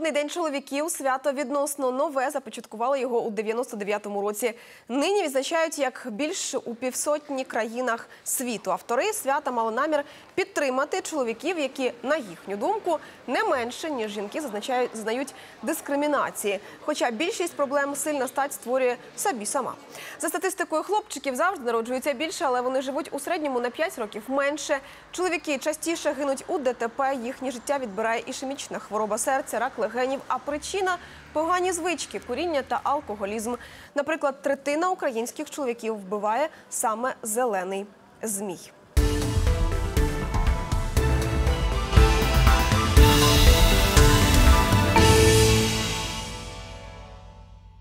Міжнародний день чоловіків – свято відносно нове, започаткували його у 99-му році. Нині відзначають як більш у півсотні країнах світу. Автори свята мали намір підтримати чоловіків, які, на їхню думку, не менше, ніж жінки, зазнають дискримінації. Хоча більшість проблем сильна стать створює собі сама. За статистикою, хлопчиків завжди народжується більше, але вони живуть у середньому на 5 років менше. Чоловіки частіше гинуть у ДТП, їхнє життя відбирає ішемічна хвороба серця, рак легенів, а причина – погані звички, куріння та алкоголізм. Наприклад, третина українських чоловіків вбиває саме зелений змій.